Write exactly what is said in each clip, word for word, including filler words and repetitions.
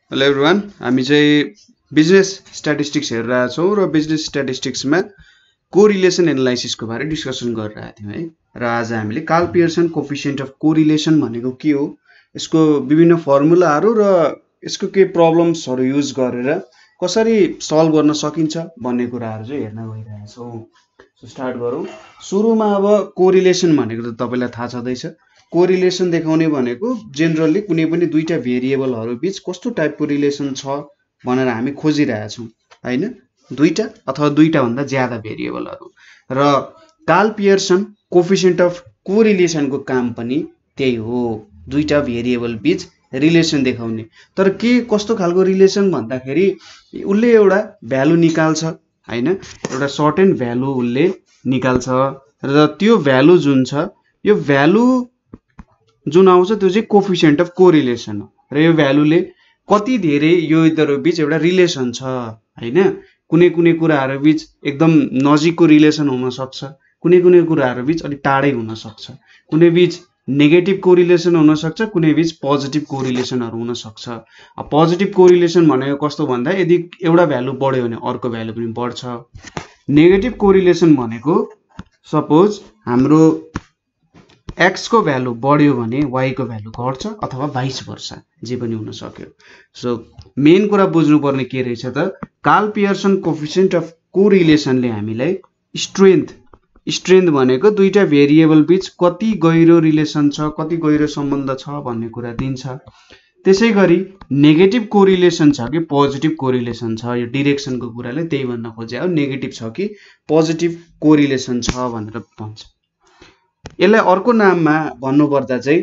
Hello everyone, हामी चाहिँ business statistics हेरिरहेका छौँ र बिजनेस स्ट्याटिस्टिक्समा कोरिलेसन एनालाइसिसको बारे डिस्कसन गरिरहेका थियौँ है। र आज हामीले Karl Pearson coefficient of correlation भनेको के हो, यसको विभिन्न फर्मुलाहरू र यसको के प्रब्लम्सहरू युज गरेर कसरी सल्भ गर्न सकिन्छ भन्ने कुराहरू चाहिँ हेर्न गइरहेका छौँ। सो स्टार्ट गरौँ। सुरुमा अब कोरिलेसन भनेको त तपाईँलाई थाहा छँदैछ। कोरिलेसन देखाउने भनेको जेनरली कुनै पनि दुईटा भेरिएबलहरू बीच कस्तो टाइपको रिलेसन छ भनेर हामी खोजिरहेका छौँ हैन, दुईटा अथवा दुईटा भन्दा ज्यादा भेरिएबलहरू। र कार्ल पियर्सन कोफिसिएन्ट अफ कोरिलेसनको काम पनि त्यही हो, दुईटा भेरिएबल बीच रिलेसन देखाउने। तर के कस्तो खालको रिलेसन भन्दाखेरि उसले एउटा भ्यालु निकाल्छ हैन, एउटा सर्टेन भ्यालु उसले निकाल्छ र त्यो भ्यालु जुन छ, यो भ्यालु जुन आउँछ त्यो चाहिँ कोफिसिएन्ट अफ कोरिलेसन हो। र यो भ्यालुले कति धेरै यो यिनीहरू बीच एउटा रिलेसन छ हैन। कुनै कुनै कुराहरू बीच एकदम नजिकको रिलेसन हुन सक्छ, कुनै कुनै कुराहरू बीच अलि टाढै हुन सक्छ, कुनै बीच नेगेटिभ कोरिलेसन हुन सक्छ, कुनै बीच पोजिटिभ कोरिलेसनहरू हुन सक्छ। पोजिटिभ कोरिलेसन भनेको कस्तो भन्दा यदि एउटा भ्यालु बढ्यो भने अर्को भ्यालु पनि बढ्छ। नेगेटिभ कोरिलेसन भनेको सपोज हाम्रो एक्स को भ्यालु बढ्यो भने वाई को भ्यालु घट्छ अथवा भाइस वर्सा, जे पनि हुन सक्यो। सो मेन कुरा बुझ्नुपर्ने के रहेछ त, कार्ल पियर्सन कोफिसिएन्ट अफ कोरिलेसनले हामीलाई स्ट्रेन्थ स्ट्रेन्थ भनेको दुईटा भेरिएबल बीच कति गहिरो रिलेसन छ, कति गहिरो सम्बन्ध छ भन्ने कुरा दिन्छ। त्यसै गरी नेगेटिभ कोरिलेसन छ कि पोजिटिभ कोरिलेसन छ, यो डिरेक्सनको कुराले त्यही भन्न खोजे हो, नेगेटिभ छ कि पोजिटिभ कोरिलेसन छ भनेर भन्छ। यसलाई अर्को नाममा भन्नुपर्दा चाहिँ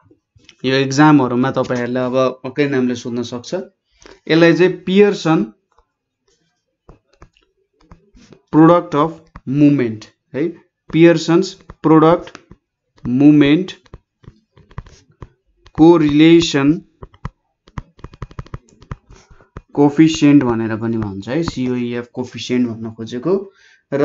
यो एक्जामहरुमा तपाईहरुले अब अर्कै नामले सोध्न सक्छ। यसलाई चाहिँ पियर्सन प्रोडक्ट अफ मुभमेन्ट है, Pearson's product movement correlation coefficient भनेर पनि भन्छ है, सीओईएफ कोफिसिएन्ट भन्न खोजेको। र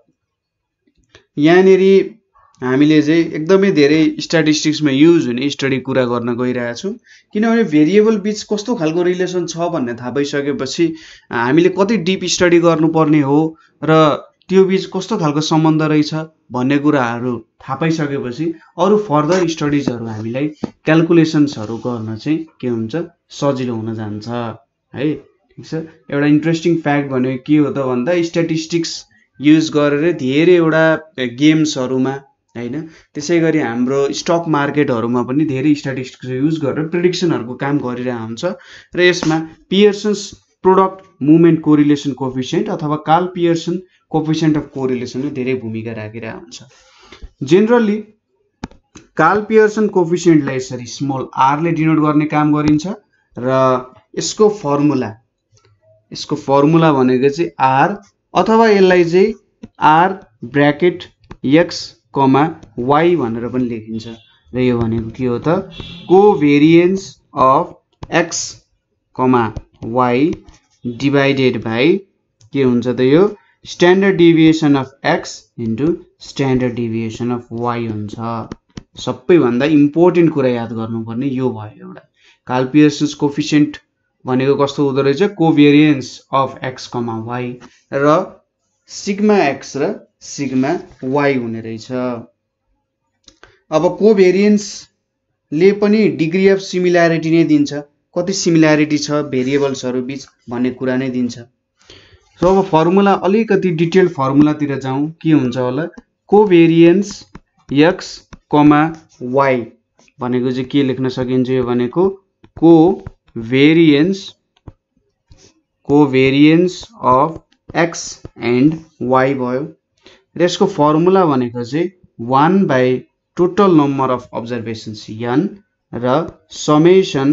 यहाँनेरि हामीले चाहिँ एकदमै धेरै स्ट्याटिस्टिक्समा युज हुने स्टडी कुरा गर्न गइरहेका छौँ, किनभने भेरिएबल बीच कस्तो खालको रिलेसन छ भन्ने थाहा भइसकेपछि हामीले कति डिप स्टडी गर्नुपर्ने हो र त्यो बीच कस्तो खालको सम्बन्ध रहेछ भन्ने कुराहरू थाहा पाइसकेपछि अरू फर्दर स्टडिजहरू हामीलाई क्याल्कुलेसन्सहरू गर्न चाहिँ के हुन्छ, सजिलो हुन जान्छ है। ठिक छ। एउटा इन्ट्रेस्टिङ फ्याक्ट भनेको के हो त भन्दा स्ट्याटिस्टिक्स युज गरेर धेरैवटा गेम्सहरूमा हैन, त्यसै गरी हाम्रो स्टक मार्केटहरुमा पनि धेरै स्ट्याटिस्टिक्स युज गरेर प्रेडिक्सनहरुको काम गरिरहेको हुन्छ। र यसमा Pearson's product movement correlation coefficient अथवा कार्ल पियर्सन कोफिसिएन्ट अफ कोरिलेसनले धेरै भूमिका राखिरहेको हुन्छ। जेनरली कार्ल पियर्सन कोफिसिएन्टलाई यसरी स्मल आर ले डिनोट गर्ने काम गरिन्छ र यसको फर्मुला यसको फर्मुला भनेको चाहिँ आर अथवा यसलाई चाहिँ r bracket x comma y भनेर पनि लेखिन्छ। र यो भनेको के हो त, covariance of x comma y divided by के हुन्छ त, यो standard deviation of x into standard deviation of y हुन्छ। सबैभन्दा इम्पोर्टेन्ट कुरा याद गर्नुपर्ने यो भयो एउटा, कार्ल पियर्सन्स कोफिसिएन्ट भनेको कस्तो हुँदो रहेछ, covariance of x comma y र सिग्मा एक्स र सिग्मा वाई हुने रहेछ। अब कोभेरिएन्सले पनि डिग्री अफ सिमिल्यारिटी नै दिन्छ, कति सिमिल्यारिटी छ भेरिएबल्सहरू बीच भन्ने कुरा नै दिन्छ। सो अब फर्मुला अलिकति डिटेल फर्मुलातिर जाउँ, के हुन्छ होला, कोभेरिएन्स एक्स कमा वाई भनेको चाहिँ के लेख्न सकिन्छ, यो भनेको covariance covariance of x and y भयो। र यसको फर्मुला भनेको चाहिँ one by total number of observations n र summation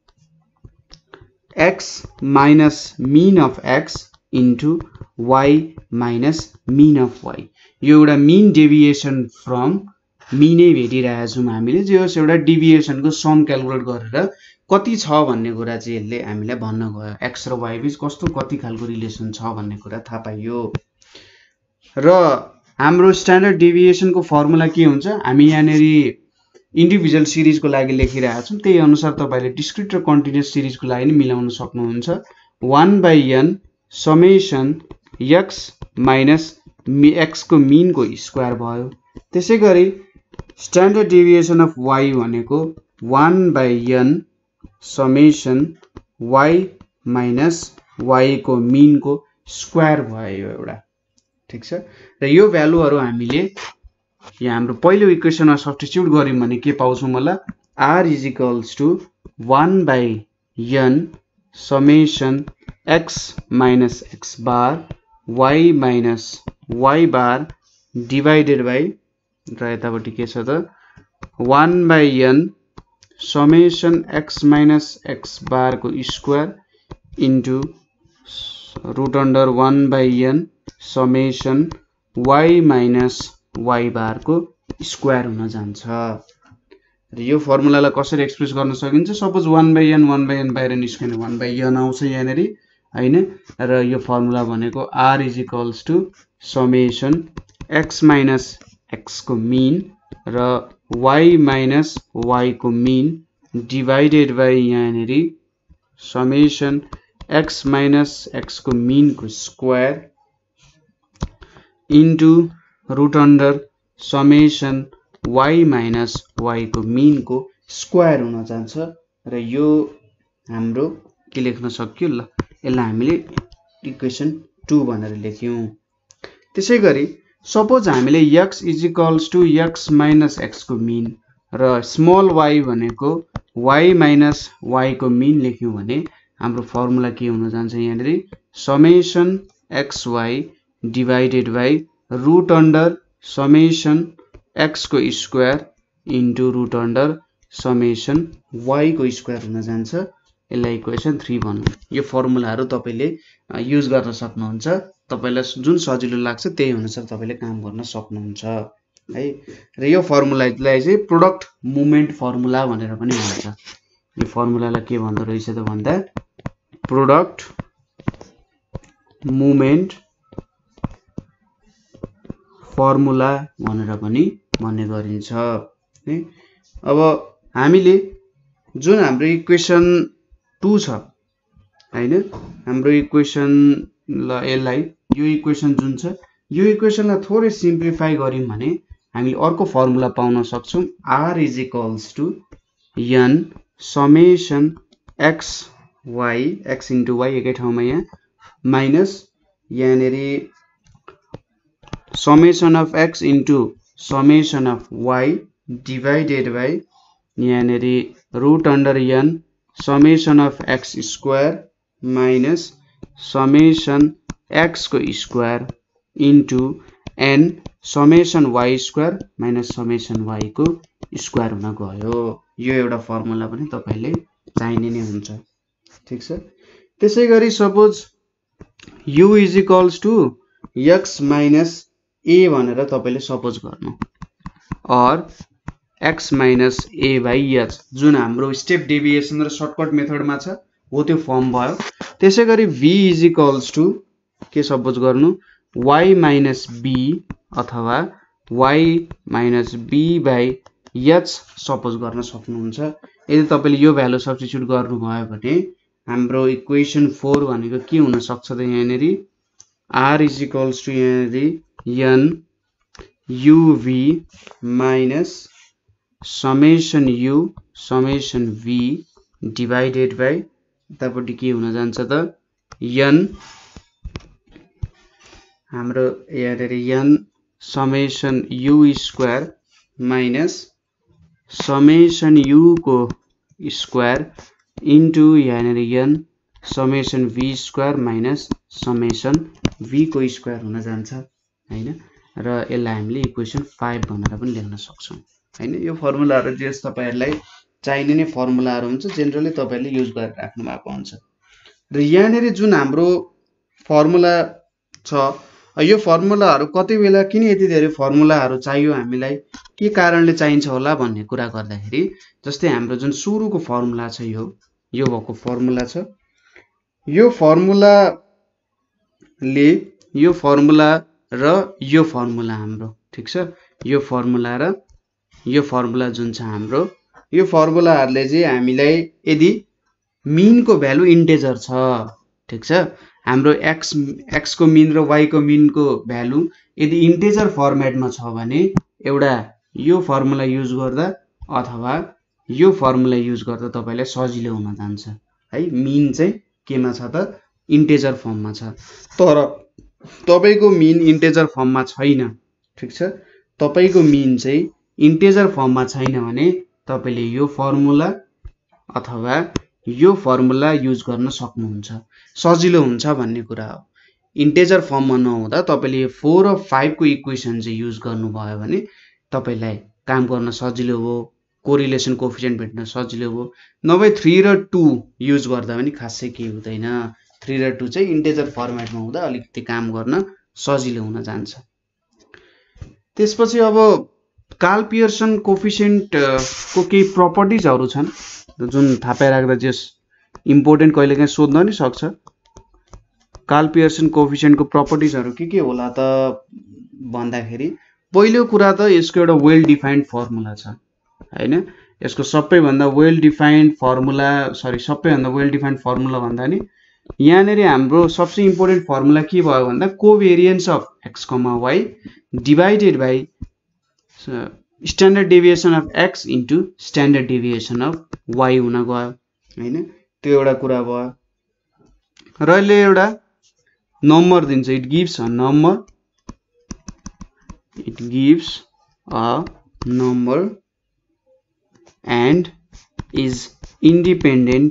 x minus mean of x into y minus mean of y. यो एउटा मिन डेभिएसन फ्रम मिनै भेटिरहेका छौँ हामीले, जो एउटा डिभिएसनको सम क्यालकुलेट गरेर कति छ भन्ने कुरा चाहिँ यसले हामीलाई भन्न गयो, एक्स र वाई बीच कस्तो कति खालको रिलेसन छ भन्ने कुरा थाहा पाइयो। र हाम्रो स्ट्यान्डर्ड डेभिएसनको फर्मुला के हुन्छ, हामी यहाँनेरि इन्डिभिजुअल सिरिजको लागि लेखिरहेको छौँ त्यही अनुसार तपाईँले डिस्क्रिट र कन्टिन्युअस सिरिजको लागि नि मिलाउन सक्नुहुन्छ। One by n summation x minus एक्सको मिनको स्क्वायर भयो। त्यसै गरी स्ट्यान्डर्ड डेभिएसन अफ वाई भनेको one by n summation y minus वाईको मिनको स्क्वायर भयो एउटा। ठिक छ, र यो भ्यालुहरू हामीले यहाँ हाम्रो पहिलो इक्वेसनमा सब्स्टिट्युट गर्यौँ भने के पाउँछौँ होला, r is equals to one by n summation x minus x bar y minus y bar divided by र यतापट्टि के छ त one by n summation x minus x बारको square into root under one by n summation y minus y बारको square हुन जान्छ। र यो फर्मुलालाई कसरी एक्सप्रेस गर्न सकिन्छ, suppose one by n one by n बाहिर निस्किने वान बाई एन आउँछ यहाँनिर होइन, र यो फर्मुला भनेको r is equals to summation x minus एक्सको मिन र वाई माइनस वाईको मिन डिभाइडेड बाई यहाँनिर समेसन एक्स माइनस एक्सको मिनको square into root under summation y minus वाईको मिनको स्क्वायर हुन जान्छ। र यो हाम्रो के लेख्न सक्यो, ल यसलाई हामीले इक्वेसन टू भनेर लेख्यौँ। त्यसै गरी सपोज हामीले x is equals to x minus एक्सको मिन र स्मल वाई भनेको वाई माइनस वाईको मिन लेख्यौँ भने हाम्रो फर्मुला के हुन जान्छ, यहाँनिर summation x y divided by root under summation एक्सको square into root under summation वाईको स्क्वायर हुन जान्छ। यसलाई इक्वेसन थ्री भनौँ। यो फर्मुलाहरू तपाईँले युज गर्न सक्नुहुन्छ, तपाईँलाई जुन सजिलो लाग्छ त्यही अनुसार तपाईँले काम गर्न सक्नुहुन्छ है। र यो फर्मुलालाई चाहिँ प्रोडक्ट मुभमेन्ट फर्मुला भनेर पनि भन्छ। यो फर्मुलालाई के भन्दो रहेछ त भन्दा प्रोडक्ट मुभमेन्ट फर्मुला भनेर पनि भन्ने गरिन्छ है। अब हामीले जुन हाम्रो इक्वेसन टू छ हैन, हाम्रो इक्वेसन ल यसलाई यो इक्वेसन जुन छ यो इक्वेसनलाई थोरै सिम्प्लिफाई गर्यौँ भने हामी अर्को फर्मुला पाउन सक्छौँ, r is equals to n summation x y x into y एकै ठाउँमा यहाँ माइनस यहाँनिर summation of x into summation of y divided by यहाँनिर root under n summation of x square minus summation x को square into n summation y square minus summation y को square हुन गयो। यो एउटा फर्मुला पनि तपाईले चाहिने नै हुन्छ। ठीक छ। त्यसै गरी suppose u is equals to x minus a भनेर तपाईले सपोज गर्नु और x minus a by h जुन हाम्रो स्टेप डेभिएसन र सर्टकट मेथडमा छ हो त्यो फर्म भयो। त्यसै गरी v इज इक्वल्स टु के सपोज गर्नु y माइनस b अथवा y minus b by h suppose गर्न सक्नुहुन्छ। यदि तपाईले यो भ्यालु सब्स्टिट्युट गर्नु भयो भने हाम्रो इक्वेसन फोर भनेको के हुन सक्छ त यहाँनेरि r इज इक्वल्स टु यहाँनेरि n uv minus summation u summation v divided by यतापट्टि के हुन जान्छ त n हाम्रो यहाँनेरि n summation u square minus summation u को स्क्वायर इन्टु यहाँनेरि n summation v square minus summation v को स्क्वायर हुन जान्छ हैन। र यसलाई हामीले इक्वेसन फाइभ भनेर पनि लेख्न सक्छौं हैन। यो फर्मुलाहरु जस तपाईहरुलाई चाहिने नै फर्मुलाहरु हुन्छ जेनरली तपाईले युज गरेर राख्नु भएको हुन्छ। र यहाँनेरि जुन हाम्रो फर्मुला छ यो फर्मुलाहरु कति बेला किन यति धेरै फर्मुलाहरु चाहियो हामीलाई के कारणले चाहिन्छ होला भन्ने कुरा गर्दाखेरि जस्तै हाम्रो जुन सुरुको फर्मुला छ यो यो भएको फर्मुला छ यो फर्मुला ले यो फर्मुला र यो फर्मुला हाम्रो ठीक छ यो फर्मुला र यो फर्मुला जुन छ हाम्रो यो फर्मुलाहरुले चाहिँ हामीलाई यदि मीन को भ्यालु इन्टिजर छ ठीक छ हाम्रो x x को मीन र y को मीन को भ्यालु यदि इन्टिजर फर्मेटमा छ भने एउटा यो फर्मुला युज गर्दा अथवा यो फर्मुला युज गर्दा तपाईलाई सजिलो हुन जान्छ है मीन चाहिँ केमा छ त इन्टिजर फर्ममा छ तर तपाईको मीन इन्टिजर फर्ममा छैन ठीक छ तपाईको मीन चाहिँ इन्टिजर फर्ममा छैन भने तपाईले यो फर्मुला अथवा यो फर्मुला युज गर्न सक्नुहुन्छ सजिलो हुन्छ भन्ने कुरा हो इन्टिजर फर्ममा नहुँदा तपाईले फोर र फाइभ को इक्वेसन चाहिँ युज गर्नुभयो भने तपाईलाई काम गर्न सजिलो हो कोरिलेसन कोएफिसिएन्ट भेट्न सजिलो हो नभए थ्री र टू युज गर्दा पनि खासै केही हुँदैन थ्री र टू चाहिँ इन्टिजर फर्मेटमा हुँदा अलिकति काम गर्न सजिलो हुन जान्छ त्यसपछि अब कार्ल पियर्सन कोएफिसिएन्ट को केही प्रपर्टिजहरु छन् जुन थाहा पाइराख्दा जस इम्पोर्टेन्ट कहिलेकाहीँ सोध्न नि सक्छ कार्ल पियर्सन कोएफिसिएन्ट को प्रपर्टिजहरु के के होला त भन्दाखेरि पहिलो कुरा त यसको एउटा वेल डिफाइन्ड फर्मुला छ हैन यसको सबैभन्दा वेल डिफाइन्ड फर्मुला सरी सबैभन्दा वेल डिफाइन्ड फर्मुला भन्दा नि यहाँनेरि हाम्रो सबसे इम्पोर्टेन्ट फर्मुला के भयो भन्दा covariance of x, y divided by standard deviation of x into standard deviation of y हुन गयो हैन त्यो एउटा कुरा भयो र यसले एउटा नम्बर दिन्छ it gives a number it gives a number and is independent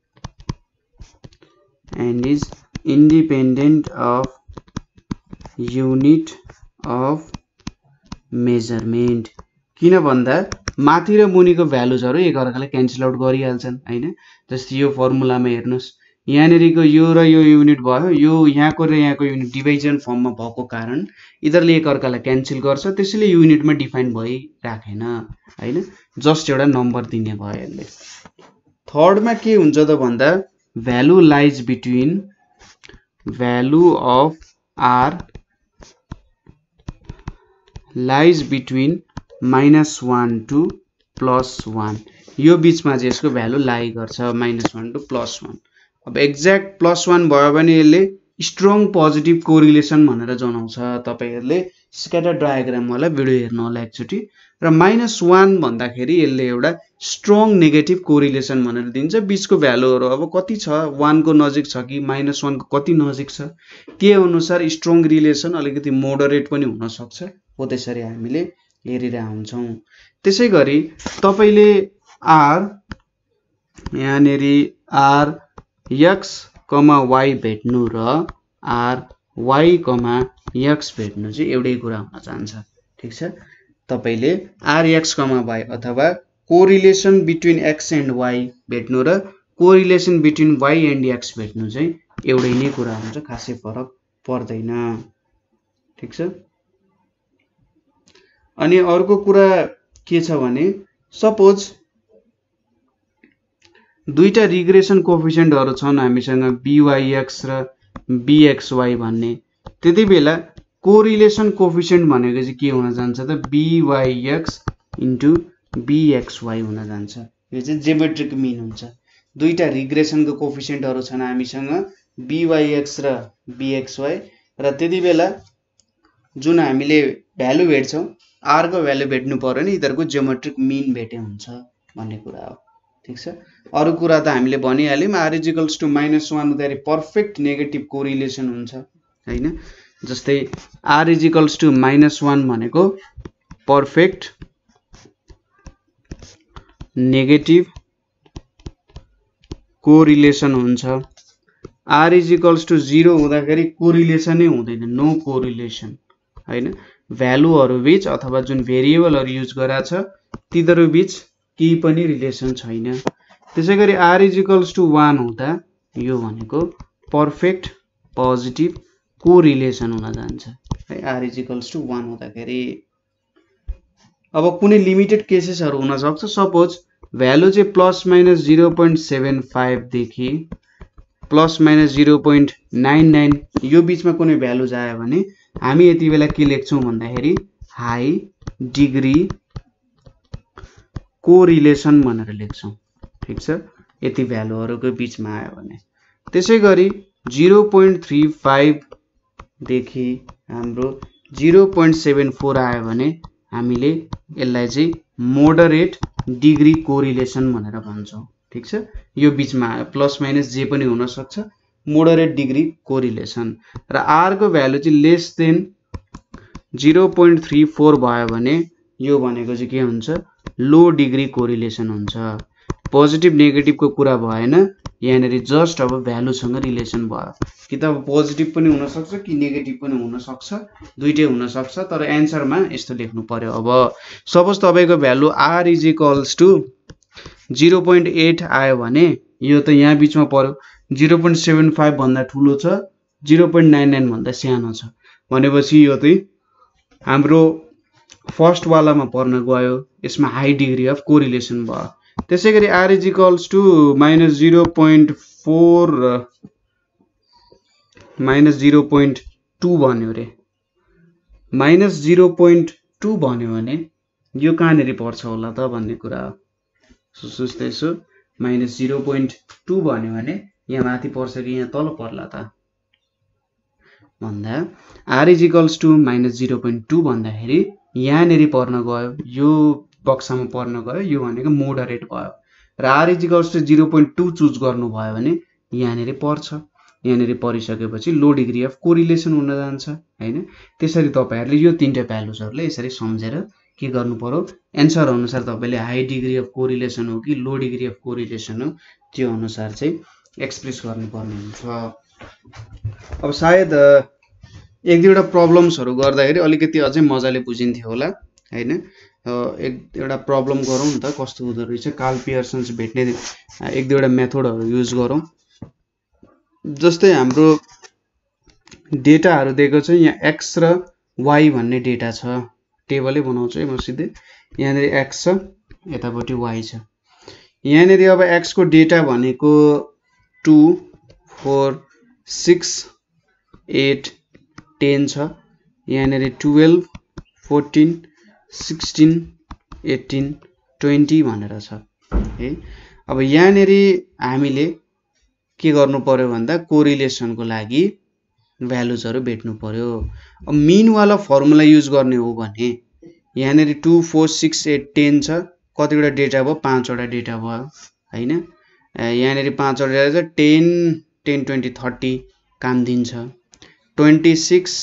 and is independent of unit of measurement किन भन्दा माथि र मुनिको भ्यालुजहरु एक अर्कालाई क्यान्सल आउट गरिहाल्छन् हैन जस्तै यो फर्मुलामा हेर्नुस् यहाँनेरिको यो र यो युनिट भयो यो यहाँको र यहाँको युनिट डिभिजन फर्ममा भएको कारण यिनीहरुले एक अर्कालाई क्यान्सल गर्छ त्यसैले युनिटमा डिफाइन भइ राखेन हैन जस्ट एउटा नम्बर दिने भयो यसले थर्डमा के हुन्छ त भन्दा value lies between value of r lies between minus one to plus one यो बीचमा चाहिँ यसको भ्यालु लाई गर्छ minus one to plus one अब एक्ज्याक्ट प्लस वन भयो भने यसले स्ट्रङ पोजिटिभ कोरिलेसन भनेर जनाउँछ तपाईहरुले स्क्याटर डायग्राम वाला भिडियो हेर्नु होला एकचोटी र माइनस वन भन्दाखेरि यसले एउटा स्ट्रङ नेगेटिभ कोरिलेसन भनेर दिन्छ बीचको भ्यालुहरु अब कति छ वन को नजिक छ कि माइनस वन को कति नजिक छ त्यो अनुसार स्ट्रङ रिलेसन अलिकति मोडरेट पनि हुन सक्छ हो त्यसरी हामीले हेरिरा हुन्छौं त्यसैगरी तपाईले r यहाँनेरि r x, y भेट्नु र r y, x भेट्नु चाहिँ एउटै कुरा हुन जान्छ ठीक छ तपाईले r x, y अथवा correlation between x and y भेट्नु र correlation between y and x भेट्नु चाहिँ एउटै नै कुरा हुन्छ खासै फरक पर्दैन ठीक छ अनि अर्को कुरा के छ भने सपोज दुईटा रिग्रेसन कोएफिसिएन्टहरु छन् हामीसँग byx र bxy भन्ने त्यतिबेला कोरिलेसन कोएफिसिएन्ट भनेको चाहिँ के हुन जान्छ त byx इन्टु bxy हुन जान्छ यो चाहिँ जियोमेट्रिक मीन हुन्छ दुईटा रिग्रेसनको कोएफिसिएन्टहरु छन् हामीसँग byx र bxy र त्यतिबेला जुन हामीले भ्यालु भेट्छौं r को भ्यालु भेट्नु पर्यो नि यिनीहरुको जियोमेट्रिक मीन भेटे हुन्छ भन्ने कुरा हो ठीक छ अरु कुरा त हामीले भनिहाल्यौं r equals to minus one हुँदाखेरि पर्फेक्ट नेगेटिभ कोरिलेसन हुन्छ हैन जस्तै r equals to minus one भनेको पर्फेक्ट नेगेटिभ कोरिलेसन हुन्छ r इक्वल्स टु जीरो हुँदाखेरि कोरिलेसनै हुँदैन नो कोरिलेसन हैन भ्यालुहरु बीच अथवा जुन भेरिएबलहरु युज गरेछ तिनीहरु बीच केही पनि रिलेसन छैन त्यसैगरी r इक्वल्स टु वन हुँदा यो भनेको पर्फेक्ट पोजिटिभ कोरिलेसन हुन जान्छ है r इक्वल्स टु वन हुँदाखेरि अब कुनै लिमिटेड केसेसहरु हुन सक्छ सपोज भ्यालु चाहिँ plus minus zero point seven five देखि plus minus zero point nine nine यो बीचमा कुनै भ्यालु जायो भने हामी यति बेला के लेख्छौं भन्दाखेरि हाई डिग्री कोरिलेसन भनेर लेख्छौं ठीक छ यति भ्यालुहरुको बीचमा आयो भने त्यसैगरी zero point three five देखि हाम्रो zero point seven four आयो भने हामीले यसलाई चाहिँ मोडरेट डिग्री कोरिलेसन भनेर भन्छौं ठीक छ यो बीचमा आयो प्लस माइनस जे पनि हुन सक्छ मोडरेट डिग्री कोरिलेसन र r को भ्यालु चाहिँ less than zero point three four भयो भने यो भनेको चाहिँ के हुन्छ लो डिग्री कोरिलेसन हुन्छ पोजिटिभ नेगेटिभ को कुरा भएन यहाँनेरि जस्ट अब भ्यालु सँग रिलेसन भयो कि त पोजिटिभ पनि हुन सक्छ कि नेगेटिभ पनि हुन सक्छ दुईटै हुन सक्छ तर एन्सरमा यस्तो लेख्नु पर्यो अब सपोज तपाईको value r is equals to zero point eight आयो भने यो त यहाँ बीचमा पर्यो zero point seven five भन्दा ठूलो छ zero point nine nine भन्दा सानो छ भनेपछि यो चाहिँ हाम्रो फर्स्ट वालामा पर्न गयो यसमा हाई डिग्री अफ कोरिलेसन भयो त्यसैगरी r is equals to minus zero point four minus zero point two भन्यो रे minus zero point two भन्यो भने यो कहाँनेरि पर्छ होला त भन्ने कुरा हो सोच्दैछु minus zero point two भन्यो भने यहाँ माथि पर्छ कि यहाँ तल पर्ला त भन्दा r is equals to minus zero point two भन्दाखेरि यहाँनेरि पर्न गयो यो बक्सामा पर्न गयो यो भनेको मोडरेट भयो र r is equals to zero point two choose गर्नु भयो भने यहाँनेरि पर्छ यहाँनेरि परिसकेपछि लो डिग्री अफ कोरिलेसन हुन जान्छ हैन त्यसरी तपाईहरुले यो तीनटा भ्यालुजहरुले यसरी सम्झेर के गर्नु पर्यो एन्सर अनुसार तपाईले हाई डिग्री अफ कोरिलेसन हो कि लो डिग्री अफ कोरिलेसन हो त्यो अनुसार चाहिँ एक्सप्रेस गर्नु पर्ने हुन्छ अब सायद एक दुईवटा प्रब्लम्सहरु गर्दाखेरि अलिकति अझै मजाले बुझिन्थ्यो होला हैन एक एउटा प्रब्लम गरौँ नि त कस्तो हुँदो रहेछ कार्ल पियर्सन्स भेट्ने एक दुईवटा मेथडहरु युज गरौँ जस्तै हाम्रो डेटाहरु दिएको छ यहाँ x र y भन्ने डेटा छ टेबलै बनाउँछु है म सिधै यहाँनेरि x छ यतापटि y छ यहाँनेरि अब x को डेटा भनेको two four six eight ten छ यहाँनेरि twelve fourteen sixteen eighteen twenty भनेर छ है अब यहाँनेरि हामीले के गर्नु पर्यो भन्दा कोरिलेसन को लागि भ्यालुजहरु भेट्नु पर्यो अब मीन वाला फर्मुला युज गर्ने हो भने यहाँनेरि two four six eight ten छ कतिवटा डेटा भयो पाँच वटा डेटा भयो हैन यहाँनेरि पाँच वटा डेटा छ ten ten twenty thirty काम दिन्छ twenty-six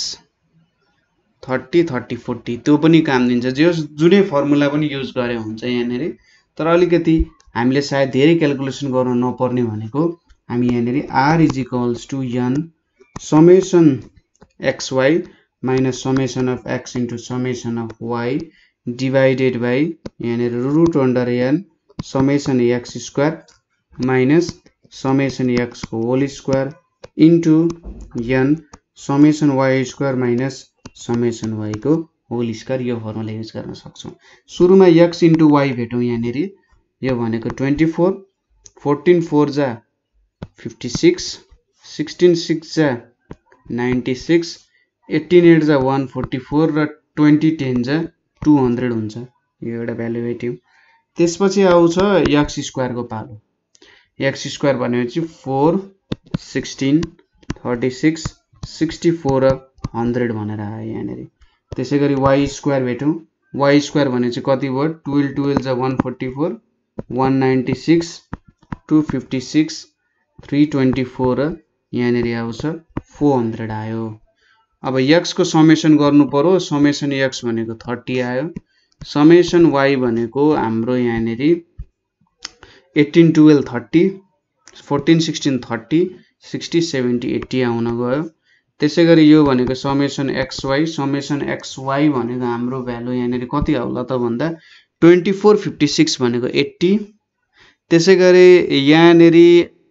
thirty thirty forty त्यो पनि काम दिन्छ जे जुनै फर्मुला पनि युज गरे हुन्छ यहाँनेरि तर अलिकति हामीले सायद धेरै क्याल्कुलेसन गर्न नपर्ने भनेको हामी यहाँनेरि r is equals to n summation xy minus summation of x into summation of y divided by यहाँनेरि root under n summation x square minus summation x को whole square into n summation y square minus summation y को whole square यो formula use गर्न सक्छौं सुरुमा x into y भेटौं यहाँनेरि यो भनेको twenty-four fourteen four जा fifty-six sixteen six जा ninety-six eighteen eight जा one forty-four र twenty ten जा two hundred हुन्छ यो एउटा भ्यालु भेट्यौं त्यसपछि आउँछ x स्क्वायर को पालो x स्क्वायर भनेपछि four sixteen thirty-six sixty-four र one hundred भनेर आयो यहाँनेरि त्यसैगरी y स्क्वायर भेटौं y स्क्वायर भनेपछि कति भयो twelve twelve जा one forty-four one ninety-six two fifty-six three twenty-four र यहाँनेरि आउँछ four hundred आयो अब x को समेसन गर्नु पर्यो समेसन x भनेको thirty आयो समेसन y भनेको हाम्रो यहाँनेरि eighteen twelve thirty fourteen sixteen thirty sixty seventy eighty आउन गयो त्यसैगरी यो भनेको समेसन xy समेसन xy भनेको हाम्रो भ्यालु यहाँनेरि कति आउला त भन्दा twenty-four fifty-six भनेको eighty त्यसैगरी यहाँनेरि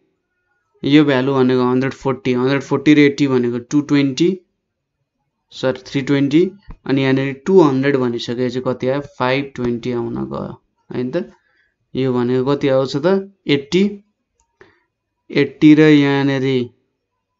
यो भ्यालु भनेको one forty one forty र eighty भनेको two twenty sorry three twenty अनि यहाँनेरि two hundred भनिसकेपछि कति आयो five twenty आउन गयो हैन त यो भनेको कति आउँछ त eighty eighty र यहाँनेरि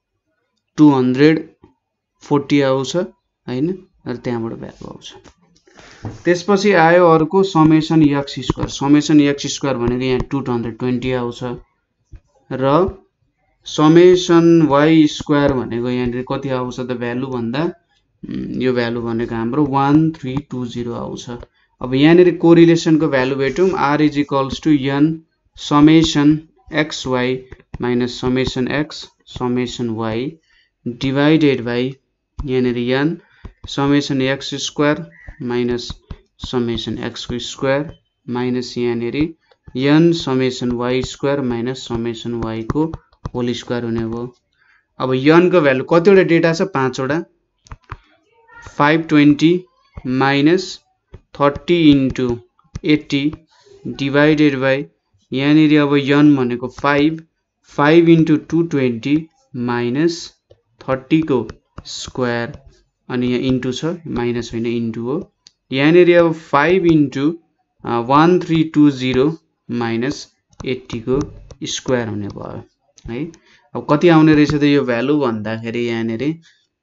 two hundred forty आउँछ हैन र त्यहाँबाट भ्यालु आउँछ त्यसपछि आयो अर्को summation x square. Summation x square भनेको यहाँ टू हन्ड्रेड ट्वेन्टी आउँछ र समेसन वाई स्क्वायर भनेको यहाँ कति आउँछ त भ्यालु भन्दा यो भ्यालु भनेको हाम्रो वन थ्री टू जीरो आउँछ। अब यहाँ कोरिलेसनको भ्यालु भेटौँ r is equals to n summation x y minus summation x summation y divided by यहाँ n summation x square minus summation x को स्क्वायर माइनस यहाँ n summation y square minus summation y को whole square हुने भयो। अब an को value कतिवटा data छ पाँचवटा five twenty minus thirty into eighty divided by यहाँ अब एन भनेको five five into two twenty minus thirty को स्क्वायर अनि यहाँ इन्टु छ माइनस होइन इन्टु हो यहाँ अब five into one three two zero minus eighty को स्क्वायर हुने भयो है। अब कति आउने रहेछ त यो भ्यालु भन्दाखेरि यहाँ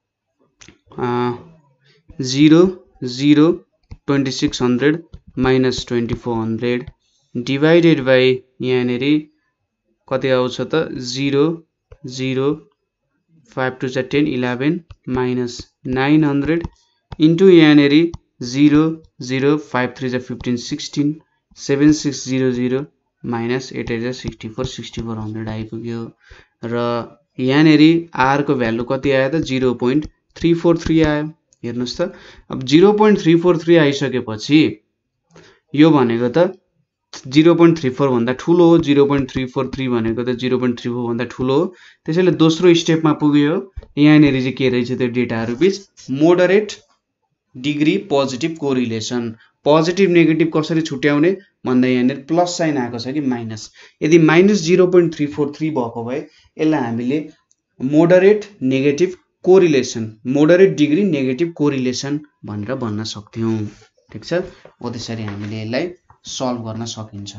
zero zero twenty six hundred minus twenty four hundred divided by यहाँ कति आउँछ त जीरो जीरो फाइभ टू जा ten eleven minus nine hundred into यहाँ जीरो जीरो फाइभ थ्री जा fifteen sixteen seven six zero zero minus eight eight जा sixty four sixty four hundred आइपुग्यो र यहाँ आर को भ्यालु कति आयो त zero point three four three आयो। हेर्नुहोस् त अब zero point three four three आइसकेपछि यो भनेको त जीरो पोइन्ट थ्री फोर भन्दा ठुलो हो zero point three four three भनेको त जीरो पोइन्ट थ्री फोर भन्दा ठुलो हो त्यसैले दोस्रो स्टेपमा पुग्यो यहाँ चाहिँ के रहेछ त्यो डेटाहरू बीच moderate degree positive correlation. Positive negative कसरी छुट्याउने भन्दा यहाँ प्लस साइन आएको छ कि माइनस यदि minus zero point three four three भएको भए यसलाई हामीले moderate negative correlation moderate degree negative correlation भनेर भन्न सक्थ्यौं। ठीक छ हो त्यसरी हामीले यसलाई सल्भ गर्न सकिन्छ।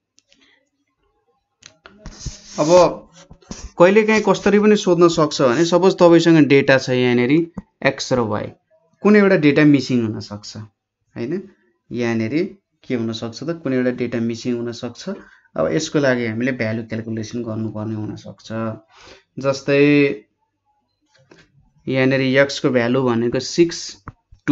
अब कहिलेकाहीँ कसरी पनि सोध्न सक्छ भने सपोज तपाईसँग डेटा छ यहाँ एक्स र वाई कुनै एउटा डेटा मिसिङ हुन सक्छ हैन यहाँ के हुन सक्छ त कुनै एउटा डेटा मिसिङ हुन सक्छ। अब यसको लागि हामीले भ्यालु क्याल्कुलेसन गर्नुपर्ने हुन सक्छ जस्तै यहाँ एक्स को भ्यालु भनेको सिक्स टू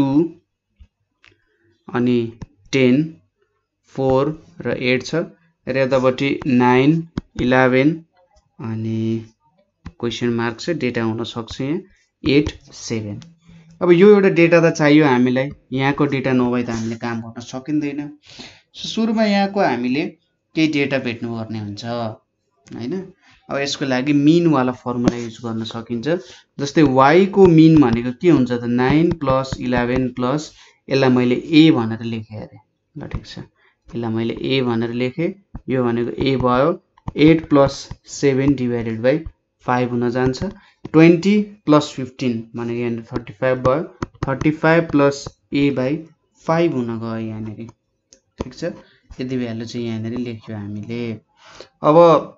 अनि टेन फोर र एट छ र यतापट्टि नाइन इलेभेन अनि क्वेसन मार्क छ डेटा हुन सक्छ यहाँ एट सेभेन। अब यो एउटा डेटा त चाहियो हामीलाई यहाँको डेटा नभए त हामीले काम गर्न सकिँदैन। सो सुरुमा यहाँको हामीले केही डेटा भेट्नु पर्ने हुन्छ हैन। अब यसको लागि मिन वाला फर्मुला युज गर्न सकिन्छ जस्तै y को मिन भनेको के हुन्छ त नाइन प्लस इलेभेन प्लस यसलाई मैले a भनेर लेखे अरे ल ठीक छ यसलाई मैले a भनेर लेखे यो भनेको a भयो eight plus seven divided by five हुन जान्छ ट्वेन्टी प्लस फिफ्टीन भनेको यहाँ थर्टी फाइभ भयो thirty five plus a by five हुन गयो यहाँ ठीक छ यति भ्यालु चाहिँ यहाँ लेख्यो हामीले। अब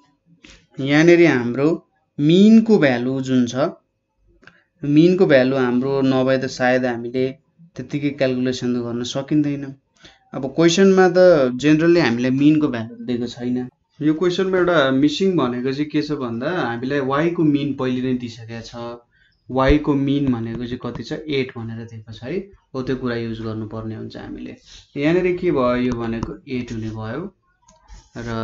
यहाँ हाम्रो मिन को भ्यालु जुन छ मिन को भ्यालु हाम्रो नभए त सायद हामीले त्यतिकै क्याल्कुलेसन गर्न सकिँदैन। अब क्वेशनमा त जेनरली हामीले मिन को भ्यालु दिएको छैन। यो क्वेशनमा एउटा मिसिङ भनेको चाहिँ के छ भन्दा हामीलाई y को मिन पहिले नै दिइसकेको छ y को मिन भनेको चाहिँ कति छ एट भनेर दिएको छ है हो त्यो कुरा युज गर्नुपर्ने हुन्छ हामीले। यहाँ के भयो यो भनेको एट हुने भयो र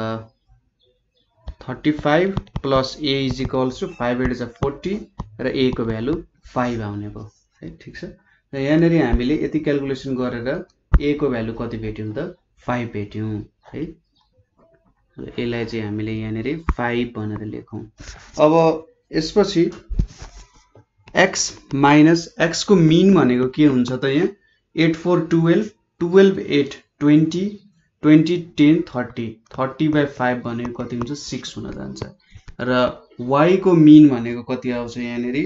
thirty five plus a is equals to five eight is forty र a को भ्यालु फाइभ आउने भयो है ठीक छ। र यहाँ हामीले यति क्याल्कुलेसन गरेर a को भ्यालु कति भेट्यौं त फाइभ भेट्यौं है। यसलाई चाहिँ हामीले यहाँ फाइभ भनेर लेखौं। अब यसपछि x माइनस x को मिन भनेको के हुन्छ त यहाँ eight four twelve twelve eight twenty twenty ten thirty thirty by five भनेको कति हुन्छ सिक्स हुन जान्छ र y को मिन भनेको कति आउँछ यहाँ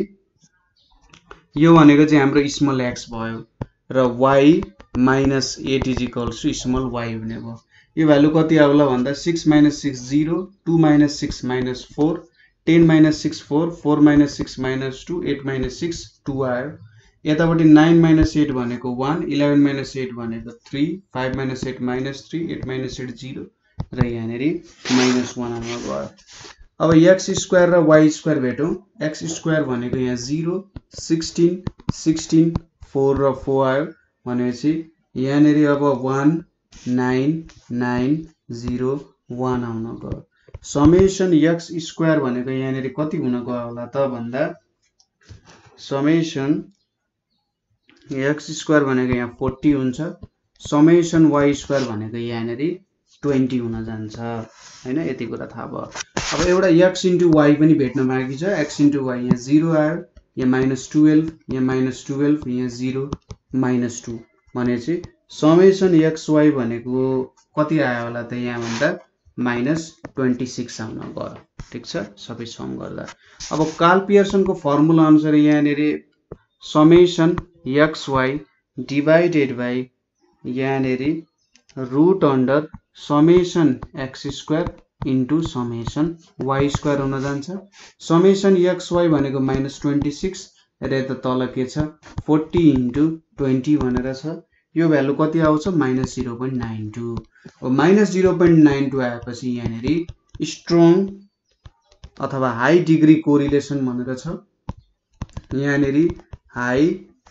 यो भनेको चाहिँ हाम्रो स्मल x भयो र y minus eight is equals to small y हुने भयो। यो भ्यालु कति आउला भन्दा six minus six zero two minus six minus four ten minus six four four minus six minus two eight minus six two आयो। यतापट्टि nine minus eight भनेको one, eleven minus eight भनेको three, five minus eight minus three, eight minus eight zero र यहाँनेरि minus one आउन गयो। अब x square र वाई स्क्वायर भेटौँ। एक्स स्क्वायर भनेको यहाँ जिरो, सिक्सटिन, सिक्सटिन, फोर र फोर आयो भनेपछि यहाँनेरि अब one, nine, nine, zero, one आउन गयो। समेसन एक्स स्क्वायर भनेको यहाँनेरि कति हुन गयो होला त भन्दा समेसन एक्स स्क्वायर भनेको यहाँ फोर्टी हुन्छ, समेसन वाई स्क्वायर भनेको यहाँनेरि ट्वेन्टी हुन जान्छ हैन। यति कुरा थाहा भयो। अब एउटा एक्स इन्टु वाई पनि भेट्न बाँकी छ। एक्स इन्टु वाई यहाँ जिरो आयो, यहाँ माइनस टुवेल्भ, यहाँ माइनस टुवेल्भ, यहाँ जिरो, माइनस टू भनेपछि समेसन एक्स वाई भनेको कति आयो होला त यहाँ भन्दा माइनस ट्वेन्टी सिक्स आउन गयो। ठिक छ, सबै सम गर्दा। अब कार्ल पियर्सनको फर्मुला अनुसार यहाँनेरि summation x y divided by यहाँनेरि root under summation x square into summation y square हुन जान्छ। समेसन एक्स वाई भनेको माइनस ट्वेन्टी सिक्स र यता तल के छ फोर्टी इन्टु ट्वेन्टी भनेर छ। यो भ्यालु कति आउँछ minus zero point nine two. अब minus zero point nine two आएपछि यहाँनेरि स्ट्रङ अथवा हाई डिग्री कोरिलेसन भनेर छ। यहाँनेरि हाई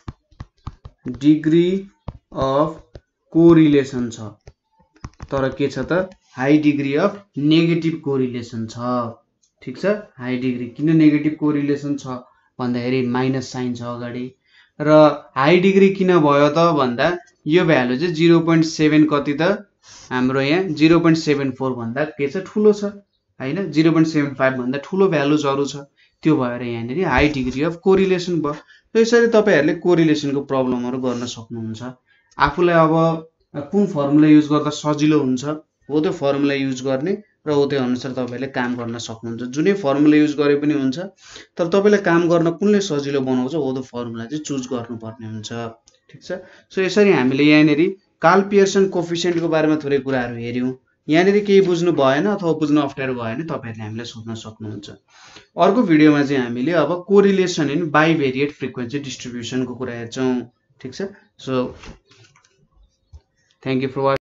डिग्री अफ कोरिलेसन छ, तर के छ त high degree of negative correlation छ। ठिक छ, हाई डिग्री किन नेगेटिभ कोरिलेसन छ भन्दाखेरि माइनस साइन छ अगाडि। र हाई डिग्री किन भयो त भन्दा यो भ्यालु चाहिँ जिरो पोइन्ट सेभेन कति त हाम्रो यहाँ जिरो पोइन्ट सेभेन फोर भन्दा के छ ठुलो छ हैन, जिरो पोइन्ट सेभेन फाइभ भन्दा ठुलो भ्यालुजहरु छ। त्यो भएर यहाँनेरि हाई डिग्री अफ कोरिलेसन भयो। यसरी तपाईहरुले कोरिलेसनको प्रब्लमहरु गर्न सक्नुहुन्छ। आफुलाई अब कुन फर्मुला युज गर्दा सजिलो हुन्छ हो त्यो फर्मुला युज गर्ने र हो त्यो अनुसार तपाईहरुले काम गर्न सक्नुहुन्छ। जुनै फर्मुला युज गरे पनि हुन्छ, तर तपाईलाई काम गर्न कुनले सजिलो बनाउँछ हो त्यो फर्मुला चाहिँ चुज गर्नुपर्ने हुन्छ। ठीक छ, सो यसरी हामीले यहाँनेरि कार्ल पियर्सन कोफिसिएन्टको बारेमा थोरै कुराहरु हेर्यौं। यहाँनेरि केही बुझ्नु भएन अथवा बुझ्न अप्ठ्यारो भयो भने तपाईहरुले हामीलाई सोध्न सक्नुहुन्छ। अर्को भिडियोमा चाहिँ हामीले अब कोरिलेसन इन बाइभेरिएट फ्रिक्वेन्सी डिस्ट्रिब्युसनको कुरा हेर्छौं। ठीक छ, सो थ्यांक यू फर